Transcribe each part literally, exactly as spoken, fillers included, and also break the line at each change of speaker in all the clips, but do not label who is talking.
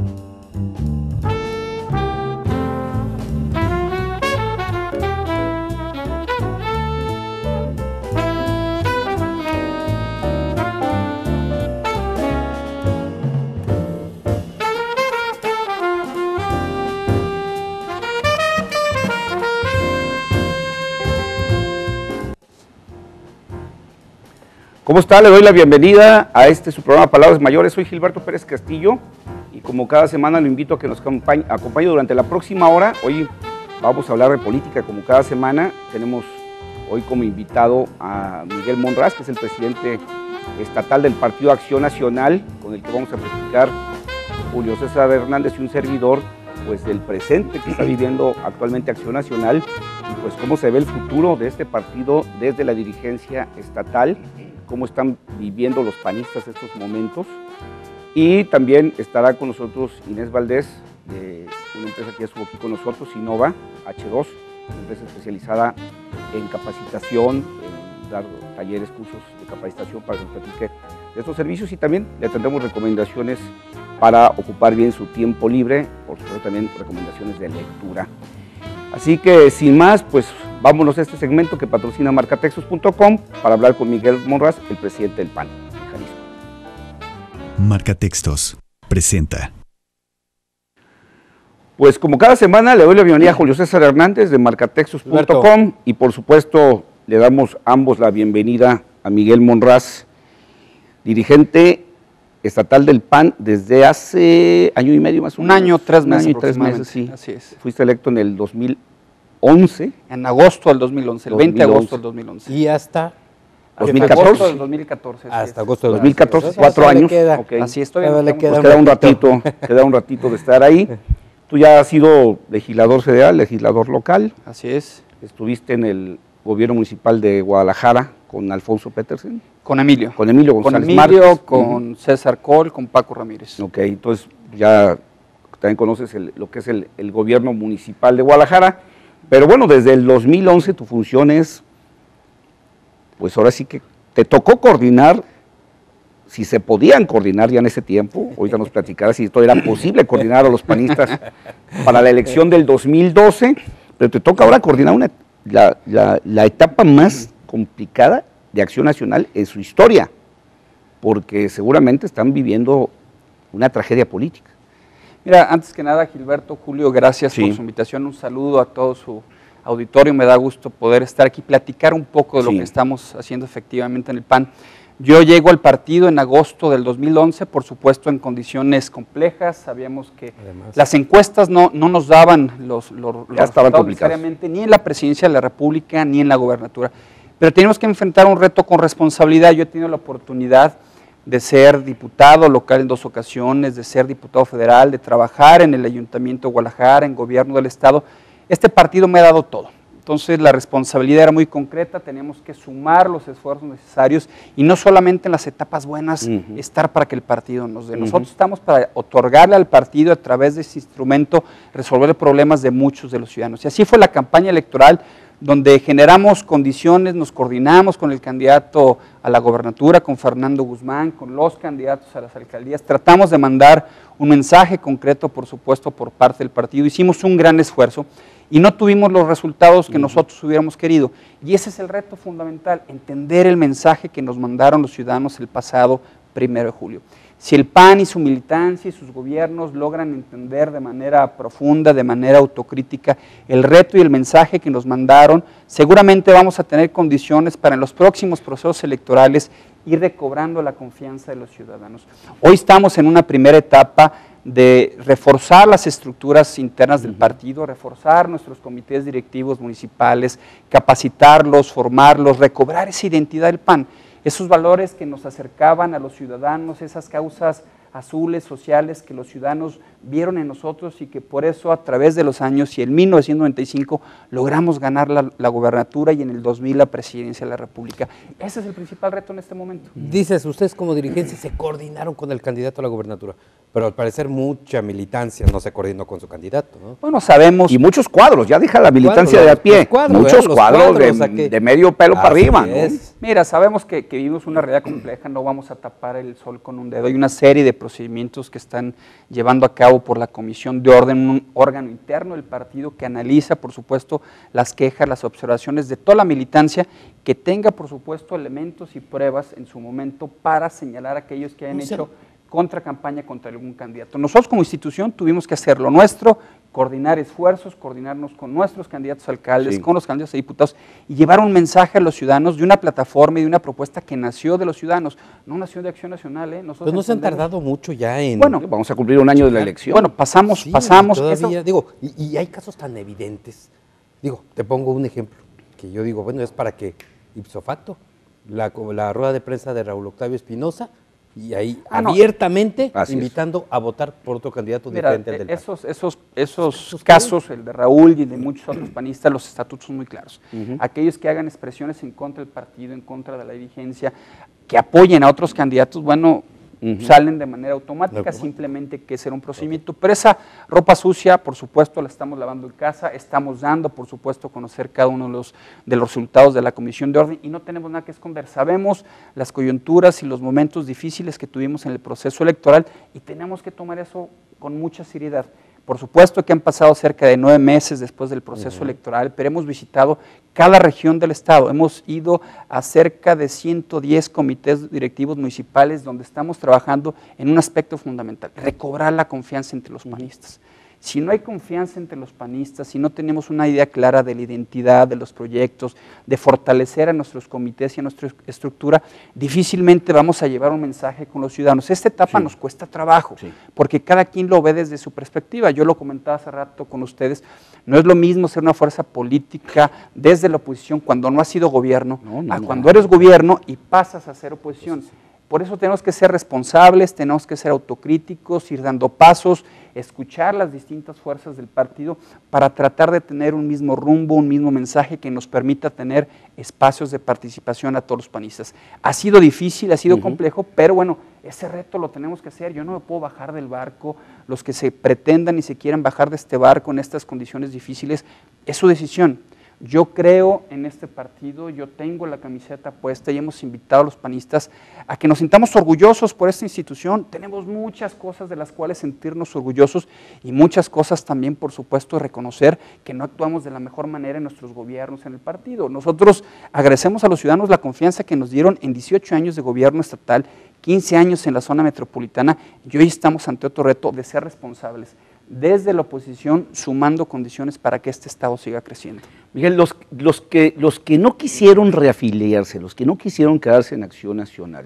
¿Cómo está? Le doy la bienvenida a este su programa Palabras Mayores. Soy Gilberto Pérez Castillo y como cada semana lo invito a que nos acompañe, acompañe durante la próxima hora. Hoy vamos a hablar de política como cada semana. Tenemos hoy como invitado a Miguel Monraz, que es el presidente estatal del Partido Acción Nacional, con el que vamos a platicar Julio César Hernández y un servidor, pues del presente que está viviendo actualmente Acción Nacional y pues cómo se ve el futuro de este partido desde la dirigencia estatal, cómo están viviendo los panistas estos momentos. Y también estará con nosotros Inés Valdés, de una empresa que ya estuvo aquí con nosotros, Innova H dos, una empresa especializada en capacitación, en dar talleres, cursos de capacitación para que nos platique de estos servicios, y también le tendremos recomendaciones para ocupar bien su tiempo libre, por supuesto también recomendaciones de lectura. Así que sin más, pues vámonos a este segmento que patrocina marcatextos punto com para hablar con Miguel Monraz, el presidente del P A N en Jalisco.
Marcatextos presenta.
Pues como cada semana le doy la bienvenida a Julio César Hernández de marcatextos punto com y por supuesto le damos ambos la bienvenida a Miguel Monraz, dirigente estatal del P A N desde hace año y medio más o menos.
Un año, tres meses.
Un año y tres meses, sí.
Así es.
Fuiste electo en el dos mil once.
En agosto del dos mil once, el veinte de agosto del dos mil once.
Y hasta
dos mil catorce.
Agosto del dos mil catorce.
Hasta agosto del
dos mil catorce, cuatro años.
Queda.
Okay.
Así estoy.
Le queda,
pues queda un ratito, queda un ratito de estar ahí. Tú ya has sido legislador federal, legislador local.
Así es.
Estuviste en el gobierno municipal de Guadalajara con Alfonso Petersen.
Con Emilio.
Con Emilio González
Con Emilio,
Márquez.
con uh-huh. César Col, con Paco Ramírez.
Ok, entonces ya también conoces el, lo que es el, el gobierno municipal de Guadalajara, pero bueno, desde el dos mil once tu función es, pues ahora sí que te tocó coordinar, si se podían coordinar ya en ese tiempo, ahorita nos platicarás si esto era posible coordinar a los panistas para la elección del dos mil doce, pero te toca ahora coordinar una, la, la, la etapa más complicada de Acción Nacional en su historia, porque seguramente están viviendo una tragedia política.
Mira, antes que nada, Gilberto, Julio, gracias sí. por su invitación, un saludo a todo su auditorio, me da gusto poder estar aquí, platicar un poco de lo sí. que estamos haciendo efectivamente en el P A N. Yo llego al partido en agosto del dos mil once, por supuesto en condiciones complejas, sabíamos que Además, las encuestas no, no nos daban los, los, los resultados necesariamente, ni en la presidencia de la República, ni en la gobernatura. Pero tenemos que enfrentar un reto con responsabilidad. Yo he tenido la oportunidad de ser diputado local en dos ocasiones, de ser diputado federal, de trabajar en el Ayuntamiento de Guadalajara, en gobierno del Estado. Este partido me ha dado todo. Entonces la responsabilidad era muy concreta, teníamos que sumar los esfuerzos necesarios y no solamente en las etapas buenas uh-huh. estar para que el partido nos dé. Nosotros uh-huh. estamos para otorgarle al partido a través de ese instrumento resolver problemas de muchos de los ciudadanos. Y así fue la campaña electoral, donde generamos condiciones, nos coordinamos con el candidato a la gobernatura, con Fernando Guzmán, con los candidatos a las alcaldías, tratamos de mandar un mensaje concreto, por supuesto, por parte del partido, hicimos un gran esfuerzo y no tuvimos los resultados que nosotros hubiéramos querido, y ese es el reto fundamental, entender el mensaje que nos mandaron los ciudadanos el pasado primero de julio. Si el P A N y su militancia y sus gobiernos logran entender de manera profunda, de manera autocrítica, el reto y el mensaje que nos mandaron, seguramente vamos a tener condiciones para en los próximos procesos electorales ir recobrando la confianza de los ciudadanos. Hoy estamos en una primera etapa de reforzar las estructuras internas del partido, reforzar nuestros comités directivos municipales, capacitarlos, formarlos, recobrar esa identidad del P A N. Esos valores que nos acercaban a los ciudadanos, esas causas azules, sociales, que los ciudadanos vieron en nosotros y que por eso a través de los años y en mil novecientos noventa y cinco logramos ganar la, la gobernatura y en el dos mil la presidencia de la República. Ese es el principal reto en este momento.
Dices, ustedes como dirigencia se coordinaron con el candidato a la gobernatura, pero al parecer mucha militancia no se coordinó con su candidato, ¿no?
Bueno, sabemos...
Y muchos cuadros, ya deja la militancia cuadros, de a pie, cuadros, muchos cuadros, cuadros de, o sea que, de medio pelo para arriba, ¿no?
Mira, sabemos que, que vivimos una realidad compleja, no vamos a tapar el sol con un dedo, hay una serie de procedimientos que están llevando a cabo por la Comisión de Orden, un órgano interno del partido que analiza, por supuesto, las quejas, las observaciones de toda la militancia, que tenga, por supuesto, elementos y pruebas en su momento para señalar a aquellos que hayan o sea, hecho contracampaña contra algún candidato. Nosotros como institución tuvimos que hacer lo nuestro, coordinar esfuerzos, coordinarnos con nuestros candidatos a alcaldes, sí. con los candidatos a diputados y llevar un mensaje a los ciudadanos de una plataforma y de una propuesta que nació de los ciudadanos, no nació de Acción Nacional. ¿eh?
Nosotros pues no se han tardado mucho ya en...
Bueno, vamos a cumplir un año de la elección.
Bueno, pasamos, sí, pasamos...
Todavía, eso. Digo, y, y hay casos tan evidentes. Digo, te pongo un ejemplo, que yo digo, bueno, es para que ipso facto, la, la rueda de prensa de Raúl Octavio Espinosa, y ahí ah, abiertamente no. invitando es. a votar por otro candidato Mira, diferente al del
esos, P A N. Esos, esos, esos casos, el de Raúl y de muchos otros panistas, los estatutos son muy claros. Uh-huh. Aquellos que hagan expresiones en contra del partido, en contra de la dirigencia, que apoyen a otros candidatos, bueno, uh-huh. salen de manera automática, no, simplemente que ser un procedimiento. Okay. Pero esa ropa sucia, por supuesto, la estamos lavando en casa, estamos dando, por supuesto, a conocer cada uno de los, de los resultados de la Comisión de Orden y no tenemos nada que esconder. Sabemos las coyunturas y los momentos difíciles que tuvimos en el proceso electoral y tenemos que tomar eso con mucha seriedad. Por supuesto que han pasado cerca de nueve meses después del proceso uh-huh. electoral, pero hemos visitado cada región del estado, hemos ido a cerca de ciento diez comités directivos municipales donde estamos trabajando en un aspecto fundamental, recobrar la confianza entre los panistas. Si no hay confianza entre los panistas, si no tenemos una idea clara de la identidad, de los proyectos, de fortalecer a nuestros comités y a nuestra estructura, difícilmente vamos a llevar un mensaje con los ciudadanos. Esta etapa sí. nos cuesta trabajo, sí. porque cada quien lo ve desde su perspectiva. Yo lo comentaba hace rato con ustedes, no es lo mismo ser una fuerza política desde la oposición cuando no has sido gobierno, no, no, a no, cuando no. eres gobierno y pasas a ser oposición. Por eso tenemos que ser responsables, tenemos que ser autocríticos, ir dando pasos, escuchar las distintas fuerzas del partido para tratar de tener un mismo rumbo, un mismo mensaje que nos permita tener espacios de participación a todos los panistas. Ha sido difícil, ha sido uh-huh. complejo, pero bueno, ese reto lo tenemos que hacer. Yo no me puedo bajar del barco. Los que se pretendan y se quieran bajar de este barco en estas condiciones difíciles, es su decisión. Yo creo en este partido, yo tengo la camiseta puesta y hemos invitado a los panistas a que nos sintamos orgullosos por esta institución. Tenemos muchas cosas de las cuales sentirnos orgullosos y muchas cosas también, por supuesto, reconocer que no actuamos de la mejor manera en nuestros gobiernos, en el partido. Nosotros agradecemos a los ciudadanos la confianza que nos dieron en dieciocho años de gobierno estatal, quince años en la zona metropolitana y hoy estamos ante otro reto de ser responsables desde la oposición, sumando condiciones para que este Estado siga creciendo.
Miguel, los, los, que, los que no quisieron reafiliarse, los que no quisieron quedarse en Acción Nacional,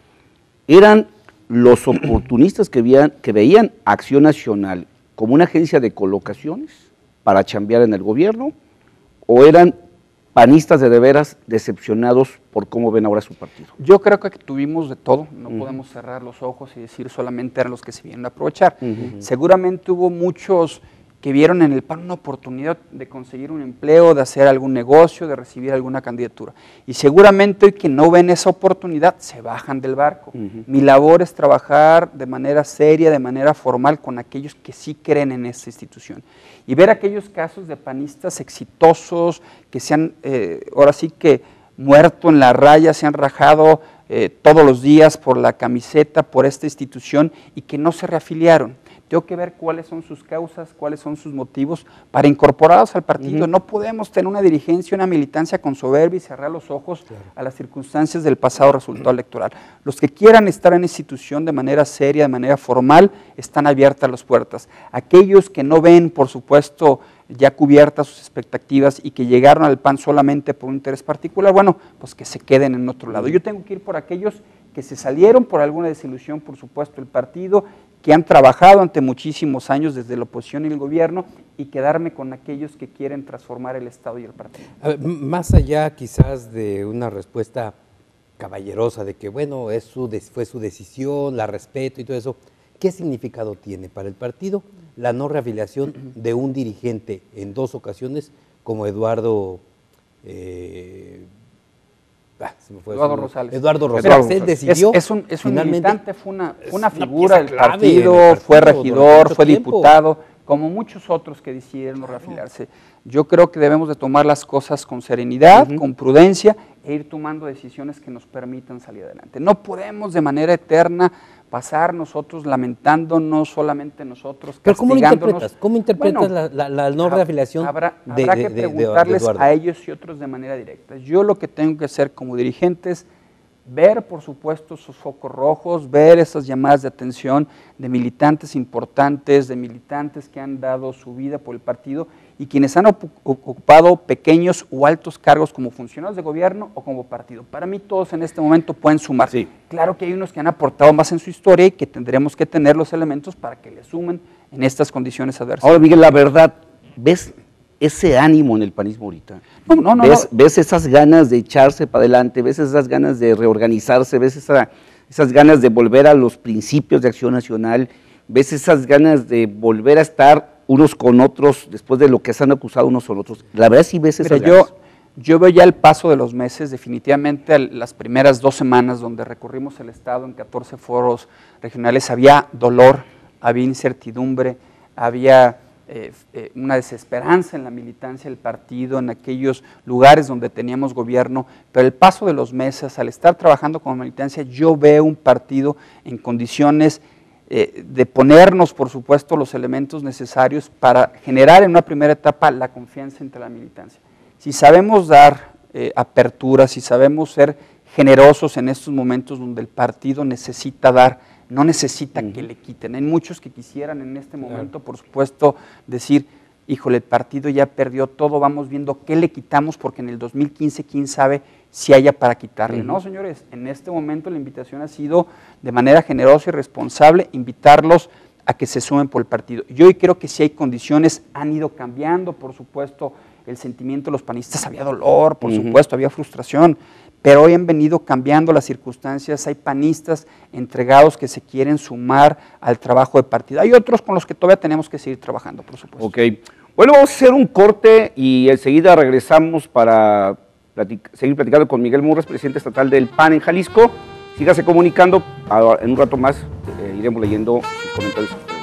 ¿eran los oportunistas que veían, que veían Acción Nacional como una agencia de colocaciones para chambear en el gobierno, o eran panistas de de veras decepcionados por cómo ven ahora su partido?
Yo creo que tuvimos de todo, no uh-huh. podemos cerrar los ojos y decir solamente eran los que se vienen a aprovechar. Uh-huh. Seguramente hubo muchos que vieron en el P A N una oportunidad de conseguir un empleo, de hacer algún negocio, de recibir alguna candidatura. Y seguramente hoy que no ven esa oportunidad, se bajan del barco. Uh-huh. Mi labor es trabajar de manera seria, de manera formal, con aquellos que sí creen en esta institución. Y ver aquellos casos de panistas exitosos, que se han, eh, ahora sí que muerto en la raya, se han rajado eh, todos los días por la camiseta, por esta institución, y que no se reafiliaron. Tengo que ver cuáles son sus causas, cuáles son sus motivos para incorporarlos al partido. Uh-huh. No podemos tener una dirigencia, una militancia con soberbia y cerrar los ojos claro. a las circunstancias del pasado resultado electoral. Los que quieran estar en la institución de manera seria, de manera formal, están abiertas las puertas. Aquellos que no ven, por supuesto, ya cubiertas sus expectativas y que llegaron al P A N solamente por un interés particular, bueno, pues que se queden en otro lado. Yo tengo que ir por aquellos que se salieron por alguna desilusión, por supuesto, el partido, que han trabajado ante muchísimos años desde la oposición y el gobierno, y quedarme con aquellos que quieren transformar el Estado y el partido.
A ver, más allá quizás de una respuesta caballerosa de que, bueno, es su, fue su decisión, la respeto y todo eso, ¿qué significado tiene para el partido la no reafiliación de un dirigente en dos ocasiones como Eduardo... Eh,
Ah, se me fue Eduardo eso, Rosales.
Eduardo Rosales. Él decidió.
Es, es un, es un militante, fue una, fue una figura del partido, partido, fue regidor, fue tiempo. diputado, como muchos otros que decidieron claro. reafiliarse. Yo creo que debemos de tomar las cosas con serenidad, uh-huh. con prudencia, e ir tomando decisiones que nos permitan salir adelante. No podemos de manera eterna pasar nosotros lamentándonos solamente nosotros,
pero ¿cómo lo interpretas? ¿Cómo interpretas
bueno,
la, la, la no reafiliación?
Habrá,
de,
habrá
de,
que
de,
preguntarles
de, de
a ellos y otros de manera directa. Yo lo que tengo que hacer como dirigente es ver, por supuesto, sus focos rojos, ver esas llamadas de atención de militantes importantes, de militantes que han dado su vida por el partido y quienes han ocupado pequeños o altos cargos como funcionarios de gobierno o como partido. Para mí todos en este momento pueden sumar. Sí. Claro que hay unos que han aportado más en su historia y que tendremos que tener los elementos para que le sumen en estas condiciones adversas.
Ahora, Miguel, la verdad, ¿ves ese ánimo en el panismo ahorita?
No, no, no,
¿Ves,
no.
¿Ves esas ganas de echarse para adelante? ¿Ves esas ganas de reorganizarse? ¿Ves esa, esas ganas de volver a los principios de Acción Nacional? ¿Ves esas ganas de volver a estar unos con otros después de lo que se han acusado unos con otros? La verdad sí ves esas
Mira,
ganas.
Yo, yo veo ya el paso de los meses, definitivamente las primeras dos semanas donde recorrimos el Estado en catorce foros regionales, había dolor, había incertidumbre, había eh, eh, una desesperanza en la militancia del partido, en aquellos lugares donde teníamos gobierno, pero el paso de los meses, al estar trabajando como militancia, yo veo un partido en condiciones Eh, de ponernos, por supuesto, los elementos necesarios para generar en una primera etapa la confianza entre la militancia. Si sabemos dar eh, apertura, si sabemos ser generosos en estos momentos donde el partido necesita dar, no necesita uh-huh. que le quiten. Hay muchos que quisieran en este momento, claro. por supuesto, decir, híjole, el partido ya perdió todo, vamos viendo qué le quitamos, porque en el dos mil quince, quién sabe si haya para quitarle. Uh-huh. No, señores, en este momento la invitación ha sido de manera generosa y responsable, invitarlos a que se sumen por el partido. Yo hoy creo que si hay condiciones, han ido cambiando, por supuesto, el sentimiento de los panistas, había dolor, por uh-huh. supuesto, había frustración, pero hoy han venido cambiando las circunstancias, hay panistas entregados que se quieren sumar al trabajo de partido. Hay otros con los que todavía tenemos que seguir trabajando, por supuesto.
Ok, bueno, vamos a hacer un corte y enseguida regresamos para platic- seguir platicando con Miguel Murras, presidente estatal del P A N en Jalisco. Sígase comunicando, en un rato más eh, iremos leyendo sus comentarios.